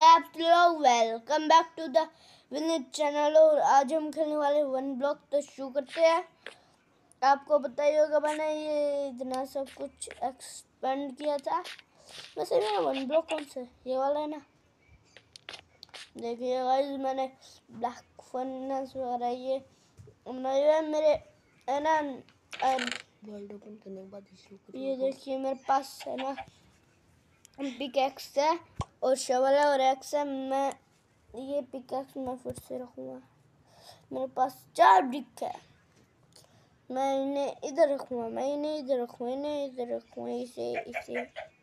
आप लोग welcome back to the Vineet channel. और आज हम खेलने वाले वन ब्लॉक। तो शुरू करते हैं। आपको पता ही होगा मैंने ये इतना सब कुछ एक्सपेंड किया था। वैसे मेरा वन ब्लॉक कौन सा ये वाला है ना। देखिए गाइस मैंने ब्लैक फर्नेस वगैरह ये बनाए मेरे है ना। वर्ल्ड ओपन करने के बाद ये देखिए मेरे पास है ना पिकैक्स है और शवल है और एक्स है। मैं ये पिकैक्स मैं फिर से रखूँगा। मेरे पास 4 ब्रिक है। मैं इन्हें इधर रखूँगा, मैं इन्हें इधर रखूँगा, इन्हें इधर रखूँगा, इसे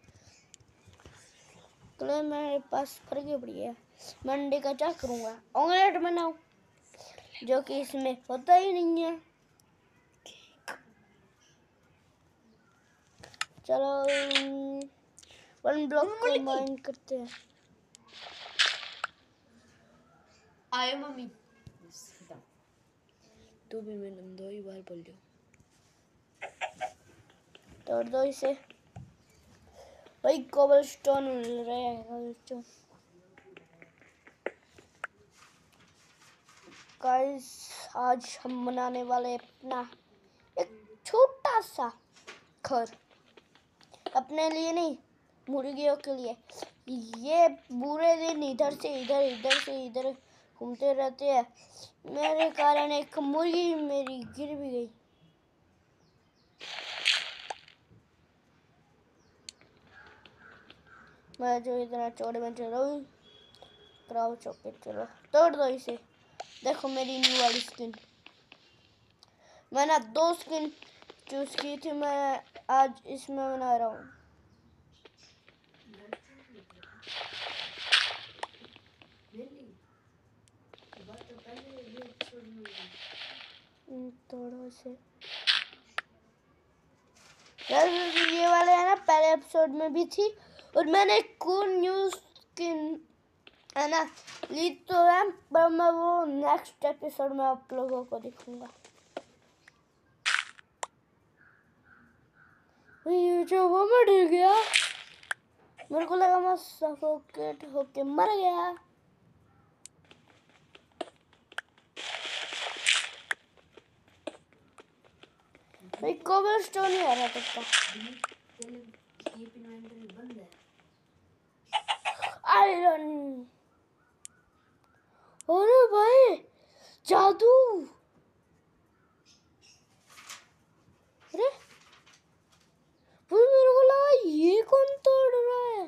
तो मेरे पास फर्क पड़ी है। मैं अंडे का क्या करूँगा, ऑमलेट बनाऊँ जो कि इसमें होता ही नहीं है। चलो वन ब्लॉक को माइन करते हैं। आए मम्मी तू भी मैंने 2 ही बार बोल दिया। तोड़ दो इसे भाई। कोबलस्टोन मिल रहा है कोबलस्टोन। गाइस आज हम बनाने वाले अपना एक छोटा सा घर, अपने लिए नहीं मुर्गियों के लिए। ये पूरे दिन इधर से इधर इधर से इधर घूमते रहते हैं। मेरे कारण एक मुर्गी मेरी गिर भी गई। मैं जो इतना चौड़े में चल रहा हूँ क्राउ चौके चलो तोड़ दो इसे। देखो मेरी न्यू वाली स्किन। मैंने 2 स्किन चूज की थी, मैं आज इसमें बना रहा हूँ। तोड़ो इसे। ये वाले है ना पहले एपिसोड में भी थी और मैंने कूल न्यू स्किन है ना ली तो है, पर मैं वो नेक्स्ट एपिसोड में आप लोगों को दिखाऊंगा। ये जो वो मर गया, मेरे को लगा मैं सफोकेट होके मर गया। भाई कोबलस्टोन ही आ रहा था। आयरन, अरे भाई जादू। अरे मेरे को लगा ये कौन तोड़ रहा है।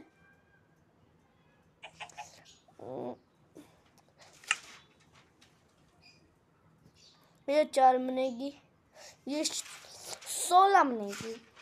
ये 4 बनेगी, ये 16 बनेगी।